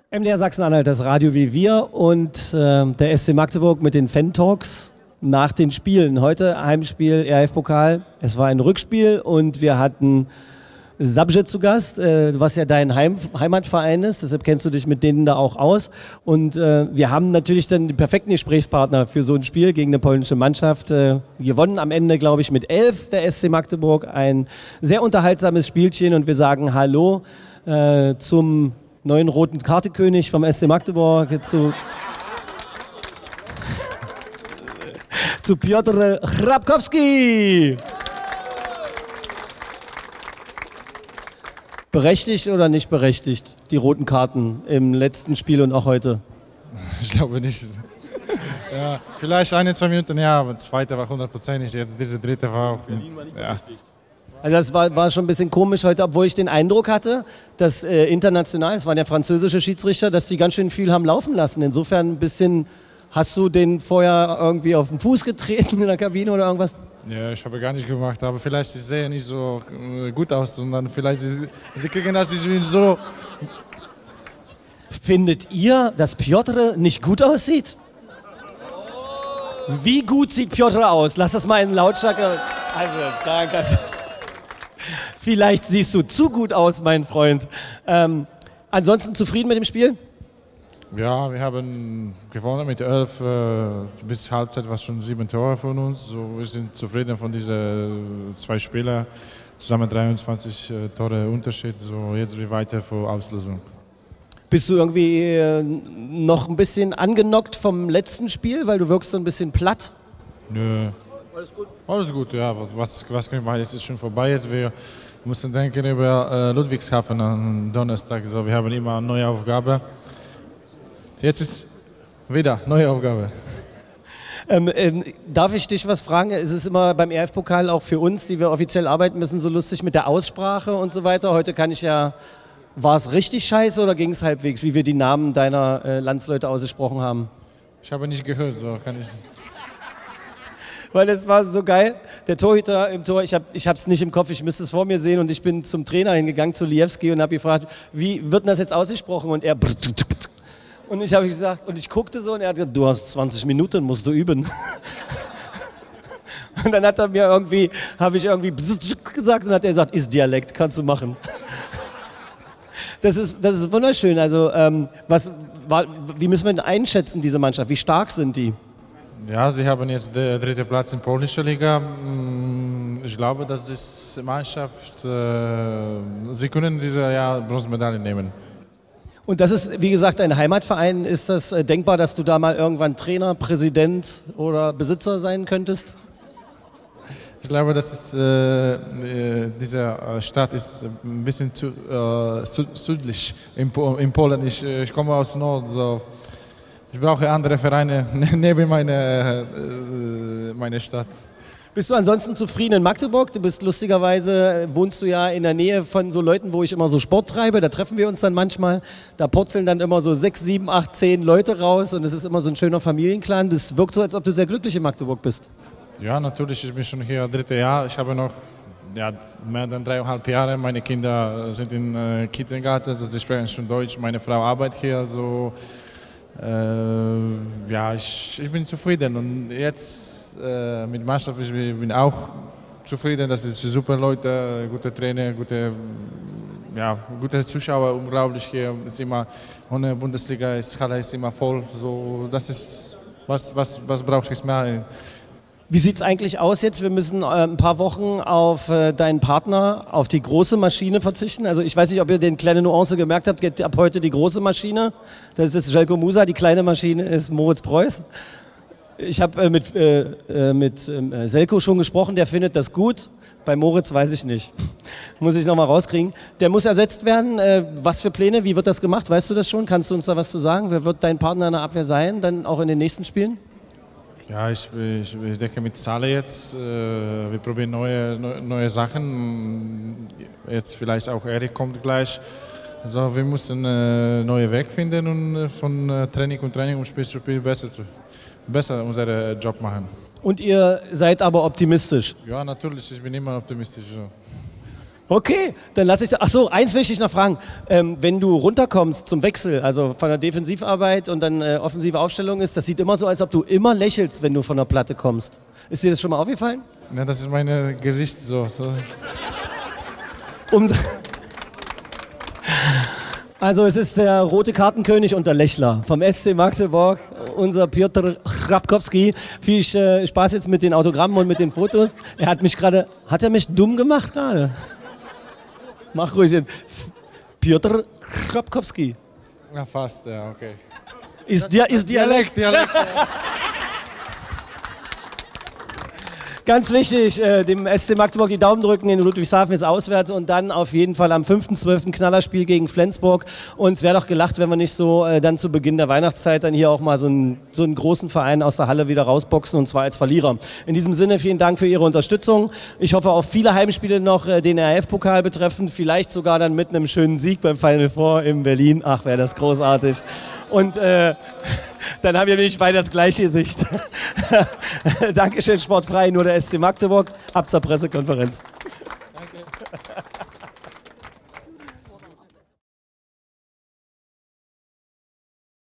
MDR Sachsen-Anhalt, das Radio wie wir und der SC Magdeburg mit den Fan-Talks nach den Spielen. Heute Heimspiel ERF-Pokal. Es war ein Rückspiel und wir hatten Zabrze zu Gast, was ja dein Heimatverein ist. Deshalb kennst du dich mit denen da auch aus. Und wir haben natürlich dann die perfekten Gesprächspartner für so ein Spiel gegen eine polnische Mannschaft. Gewonnen am Ende, glaube ich, mit 11 der SC Magdeburg. Ein sehr unterhaltsames Spielchen und wir sagen Hallo zum neuen roten Kartekönig vom SC Magdeburg, zu Piotr Hrabkowski. Berechtigt oder nicht berechtigt, die roten Karten im letzten Spiel und auch heute? Ich glaube nicht. Ja, vielleicht 1-2 Minuten, ja, aber das zweite war 100%, jetzt diese dritte war auch. Ja. Also das war schon ein bisschen komisch heute, obwohl ich den Eindruck hatte, dass international, es waren ja französische Schiedsrichter, dass die ganz schön viel haben laufen lassen. Insofern ein bisschen, hast du den vorher irgendwie auf den Fuß getreten in der Kabine oder irgendwas? Ja, ich habe gar nicht gemacht, aber vielleicht ich sehe nicht so gut aus und dann vielleicht sie kriegen das so. Findet ihr, dass Piotr nicht gut aussieht? Wie gut sieht Piotr aus? Lass das mal in Lautstärke. Also, danke. Vielleicht siehst du zu gut aus, mein Freund. Ansonsten zufrieden mit dem Spiel? Ja, wir haben gewonnen mit 11, bis Halbzeit war es schon 7 Tore von uns. So, wir sind zufrieden von diesen 2 Spielern. Zusammen 23 Tore Unterschied. So, jetzt wie weiter vor Auslösung. Bist du irgendwie noch ein bisschen angenockt vom letzten Spiel, weil du wirkst so ein bisschen platt? Nö. Alles gut? Alles gut, ja. Was können wir machen? Jetzt ist schon vorbei. Jetzt wir müssen denken über Ludwigshafen am Donnerstag. So, wir haben immer eine neue Aufgabe. Jetzt ist wieder neue Aufgabe. Darf ich dich was fragen? Es ist immer beim ERF-Pokal auch für uns, die wir offiziell arbeiten müssen, so lustig mit der Aussprache und so weiter. Heute kann ich ja, war es richtig scheiße oder ging es halbwegs, wie wir die Namen deiner Landsleute ausgesprochen haben? Ich habe nicht gehört, so kann ich. Weil es war so geil, der Torhüter im Tor, ich habe es nicht im Kopf, ich müsste es vor mir sehen und ich bin zum Trainer hingegangen, zu Liewski und habe gefragt, wie wird denn das jetzt ausgesprochen? Und er und ich habe gesagt, und ich guckte so und er hat gesagt, du hast 20 Minuten, musst du üben. Und dann hat er mir irgendwie, habe ich irgendwie gesagt und hat er gesagt, ist Dialekt, kannst du machen. Das ist wunderschön, also wie müssen wir denn einschätzen, diese Mannschaft, wie stark sind die? Ja, sie haben jetzt den 3. Platz in polnischer Liga. Ich glaube, dass die Mannschaft, sie können dieses Jahr Bronzemedaille nehmen. Und das ist, wie gesagt, ein Heimatverein. Ist das denkbar, dass du da mal irgendwann Trainer, Präsident oder Besitzer sein könntest? Ich glaube, dass diese Stadt ist ein bisschen zu südlich in Polen. Ich komme aus Nord, so. Ich brauche andere Vereine neben meine Stadt. Bist du ansonsten zufrieden in Magdeburg? Du bist lustigerweise, wohnst du ja in der Nähe von so Leuten, wo ich immer so Sport treibe. Da treffen wir uns dann manchmal. Da purzeln dann immer so 6, 7, 8, 10 Leute raus und es ist immer so ein schöner Familienclan. Das wirkt so, als ob du sehr glücklich in Magdeburg bist. Ja, natürlich. Ich bin schon hier 3. Jahr. Ich habe noch mehr als 3,5 Jahre. Meine Kinder sind im Kindergarten, also sie sprechen schon Deutsch. Meine Frau arbeitet hier. Also, ja, ich bin zufrieden. Und jetzt mit Mannschaft, ich bin auch zufrieden. Das sind super Leute, gute Trainer, gute Zuschauer, unglaublich hier. Ist immer ohne Bundesliga, Halle ist immer voll. So, das ist was braucht es mehr. Wie sieht es eigentlich aus jetzt? Wir müssen ein paar Wochen auf deinen Partner, auf die große Maschine verzichten. Also ich weiß nicht, ob ihr den kleine Nuance gemerkt habt, geht ab heute die große Maschine. Das ist Željko Musa, die kleine Maschine ist Moritz Preuß. Ich habe mit Željko schon gesprochen, der findet das gut. Bei Moritz weiß ich nicht. Muss ich nochmal rauskriegen. Der muss ersetzt werden. Was für Pläne? Wie wird das gemacht? Weißt du das schon? Kannst du uns da was zu sagen? Wer wird dein Partner in der Abwehr sein, dann auch in den nächsten Spielen? Ja, ich denke mit Saleh jetzt, wir probieren neue Sachen. Jetzt vielleicht auch Erik kommt gleich. Also wir müssen neue Weg finden und von Training und Spiel zu Spiel besser unseren Job machen. Und ihr seid aber optimistisch? Ja, natürlich, ich bin immer optimistisch. So. Okay, dann lasse ich. Ach so, eins will ich dich noch fragen. Wenn du runterkommst zum Wechsel, also von der Defensivarbeit und dann offensive Aufstellung ist, das sieht immer so, als ob du immer lächelst, wenn du von der Platte kommst. Ist dir das schon mal aufgefallen? Ja, das ist mein Gesicht so. Also es ist der rote Kartenkönig und der Lächler vom SC Magdeburg, unser Piotr Chrapkowski. Viel Spaß jetzt mit den Autogrammen und mit den Fotos. Hat er mich dumm gemacht gerade? Mach ruhig hin. Piotr Chrapkowski. Ja, fast, ja, okay. Ist Dialekt. Ganz wichtig, dem SC Magdeburg die Daumen drücken, in Ludwigshafen ist auswärts und dann auf jeden Fall am 5.12. Knallerspiel gegen Flensburg. Und es wäre doch gelacht, wenn wir nicht so dann zu Beginn der Weihnachtszeit dann hier auch mal so einen großen Verein aus der Halle wieder rausboxen, und zwar als Verlierer. In diesem Sinne vielen Dank für Ihre Unterstützung. Ich hoffe auf viele Heimspiele noch, den RF-Pokal betreffend, vielleicht sogar dann mit einem schönen Sieg beim Final Four in Berlin. Ach, wäre das großartig. Und dann haben wir nämlich beide das gleiche Gesicht. Dankeschön, Sportfrei, nur der SC Magdeburg. Ab zur Pressekonferenz.